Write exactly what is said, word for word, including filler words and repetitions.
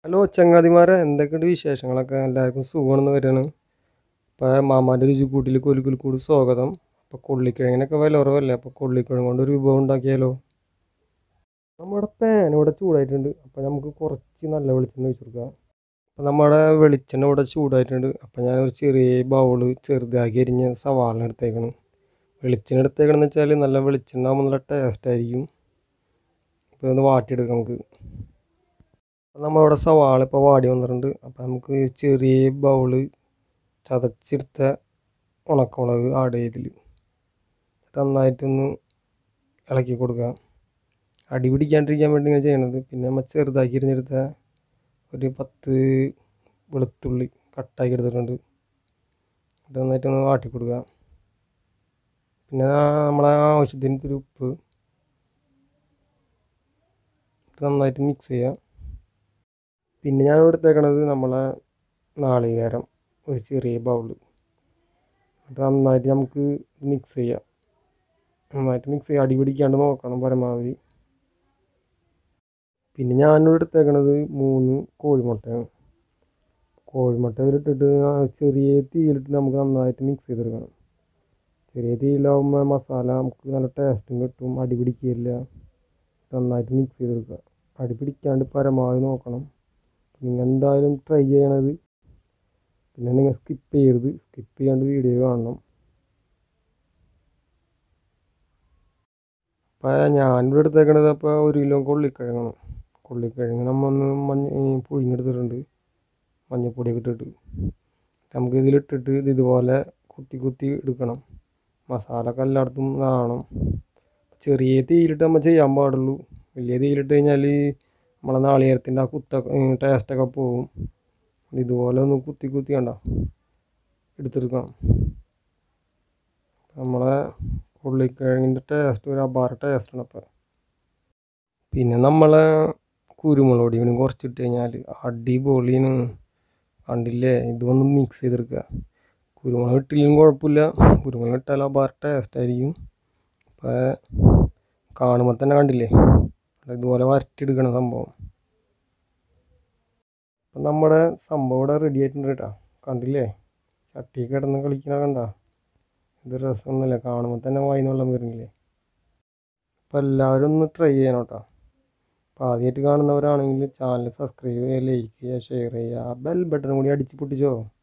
Hello ചങ്ങാതിമാരെ, എന്തൊക്കെയുണ്ട് വിശേഷങ്ങളൊക്കെ? എല്ലാവർക്കും സുഖമാണെന്ന് വരികയാണ്. ഇപ്പോൾ മാമാൻ്റെ രുചിക്കൂട്ടിൽ കൊലുക്കുൽ കൂടി സ്വാഗതം. അപ്പോൾ കൊള്ളിക്കിഴങ്ങിനൊക്കെ വില കുറവല്ലേ, അപ്പോൾ കൊള്ളിക്കിഴങ്ങ് കൊണ്ട് ഒരു വിഭവം ഉണ്ടാക്കിയാലോ? നമ്മുടെ പാൻ ഇവിടെ ചൂടായിട്ടുണ്ട്. അപ്പോൾ നമുക്ക് കുറച്ച് നല്ല വെളിച്ചെണ്ണ ഒഴിച്ച് കൊടുക്കാം. അപ്പോൾ നമ്മുടെ വെളിച്ചെണ്ണ ഇവിടെ ചൂടായിട്ടുണ്ട്. അപ്പോൾ ഞാൻ ഒരു ചെറിയ ബൗള് ചെറുതാക്കി അരിഞ്ഞ് സവാള എടുത്തേക്കണം. വെളിച്ചെണ്ണ എടുത്തേക്കണമെന്ന് വെച്ചാൽ നല്ല വെളിച്ചെണ്ണ ആകുമ്പോൾ നല്ല ടേസ്റ്റ് ആയിരിക്കും. ഇപ്പോൾ ഒന്ന് വാട്ടിയെടുക്കാം നമുക്ക്. നമ്മളിവിടെ സവാള ഇപ്പോൾ വാടി വന്നിട്ടുണ്ട്. അപ്പോൾ നമുക്ക് ചെറിയ ബൗള് ചതച്ചെടുത്ത ഉണക്കമുളക് ആഡ് ചെയ്തിൽ നന്നായിട്ടൊന്ന് ഇളക്കി കൊടുക്കുക. അടി പിടിക്കാണ്ടിരിക്കാൻ വേണ്ടി ഇങ്ങനെ ചെയ്യണത്. പിന്നെ നമ്മൾ ചെറുതാക്കി എറിഞ്ഞെടുത്ത ഒരു പത്ത് വെളുത്തുള്ളി കട്ടാക്കി എടുത്തിട്ടുണ്ട്. ഇത് നന്നായിട്ടൊന്ന് വാട്ടി കൊടുക്കുക. പിന്നെ നമ്മളെ ആവശ്യത്തിന് ഇത്തിരി ഉപ്പ് നന്നായിട്ട് മിക്സ് ചെയ്യുക. പിന്നെ ഞാൻ എടുത്തേക്കണത് നമ്മളെ നാളികേരം ഒരു ചെറിയ ബൗള്. അത് നന്നായിട്ട് നമുക്ക് മിക്സ് ചെയ്യാം. നന്നായിട്ട് മിക്സ് ചെയ്യുക, അടി പിടിക്കാണ്ട് നോക്കണം പരമാവധി. പിന്നെ ഞാനിവിടെ എടുത്തേക്കണത് മൂന്ന് കോഴിമുട്ടയാണ്. കോഴിമുട്ട ഇതിലിട്ടിട്ട് ചെറിയ തീയിലിട്ട് നമുക്ക് നന്നായിട്ട് മിക്സ് ചെയ്തെടുക്കണം. ചെറിയ തീയിലാവുമ്പോൾ മസാല നമുക്ക് നല്ല ടേസ്റ്റും കിട്ടും, അടി പിടിക്കില്ല. നന്നായിട്ട് മിക്സ് ചെയ്തെടുക്കുക. അടി പിടിക്കാണ്ട് പരമാവധി നോക്കണം. നിങ്ങൾ എന്തായാലും ട്രൈ ചെയ്യണത്. പിന്നെ നിങ്ങൾ സ്കിപ്പ് ചെയ്യരുത്, സ്കിപ്പ് ചെയ്യാണ്ട് വീഡിയോ കാണണം. അപ്പോൾ ഞാനിവിടെ എടുത്തേക്കണത് അപ്പോൾ ഒരു കിലോ കൊള്ളിക്കിഴങ്ങാണ്. കൊള്ളിക്കിഴങ്ങ് നമ്മൾ ഒന്ന് മഞ്ഞ പുഴുങ്ങിയെടുത്തിട്ടുണ്ട്, മഞ്ഞപ്പൊടിയൊക്കെ ഇട്ടിട്ട്. നമുക്ക് ഇതിലിട്ടിട്ട് ഇത് ഇതുപോലെ കുത്തി കുത്തി എടുക്കണം. മസാല ഒക്കെ എല്ലായിടത്തും കാണണം. ചെറിയ തീയിലിട്ട് നമ്മൾ ചെയ്യാൻ പാടുള്ളൂ. വലിയ തീയിലിട്ട് കഴിഞ്ഞാൽ നമ്മളെ നാളികേരത്തിൻ്റെ ആ കുത്ത ടേസ്റ്റൊക്കെ പോവും. ഇതുപോലെ ഒന്ന് കുത്തി കുത്തി കണ്ട എടുത്തെടുക്കണം. നമ്മളെ ഉള്ളിക്കിഴങ്ങിൻ്റെ ടേസ്റ്റ് ഒരു അപാര ടേസ്റ്റാണ്. അപ്പം പിന്നെ നമ്മളെ കുരുമുളക് പൊടി ഇവനും കുറച്ചിട്ട് കഴിഞ്ഞാൽ അടിപൊളിയാണ്. കണ്ടില്ലേ? ഇതൊന്ന് മിക്സ് ചെയ്തെടുക്കുക. കുരുമുളക് ഇട്ടില്ലെങ്കിലും കുഴപ്പമില്ല, കുരുമുളക് ഇട്ടാൽ അപാര ടേസ്റ്റായിരിക്കും. അപ്പോൾ കാണുമ്പോൾ തന്നെ കണ്ടില്ലേ, ഇതുപോലെ വരട്ടിയെടുക്കണം സംഭവം. അപ്പം നമ്മുടെ സംഭവം ഇവിടെ റെഡി ആയിട്ടുണ്ട് കേട്ടോ. കണ്ടില്ലേ? ചട്ടി കിടന്ന് കളിക്കണ കണ്ട? ഇത് രസമൊന്നുമില്ല, കാണുമ്പോൾ തന്നെ വായിന്ന് വെള്ളം വരുന്നില്ലേ? അപ്പം എല്ലാവരും ഒന്ന് ട്രൈ ചെയ്യണം കേട്ടോ. അപ്പോൾ ആദ്യമായിട്ട് കാണുന്നവരാണെങ്കിൽ ചാനൽ സബ്സ്ക്രൈബ് ചെയ്യുക, ലൈക്ക് ചെയ്യുക, ഷെയർ ചെയ്യുക, ബെൽ ബട്ടൺ കൂടി അടിച്ച് പൊട്ടിച്ചോ.